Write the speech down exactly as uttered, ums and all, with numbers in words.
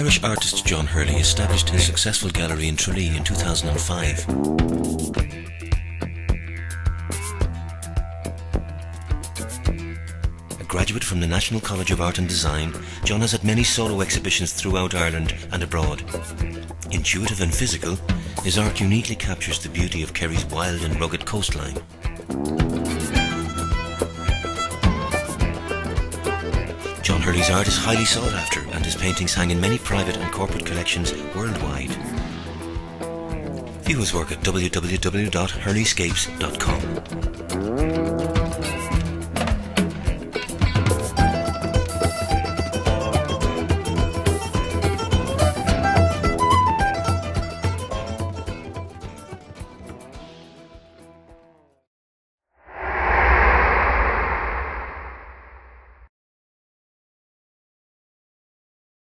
Irish artist John Hurley established his successful gallery in Tralee in two thousand five. A graduate from the National College of Art and Design, John has had many solo exhibitions throughout Ireland and abroad. Intuitive and physical, his art uniquely captures the beauty of Kerry's wild and rugged coastline. John Hurley's art is highly sought after, and his paintings hang in many private and corporate collections worldwide. View his work at w w w dot hurleyscapes dot com.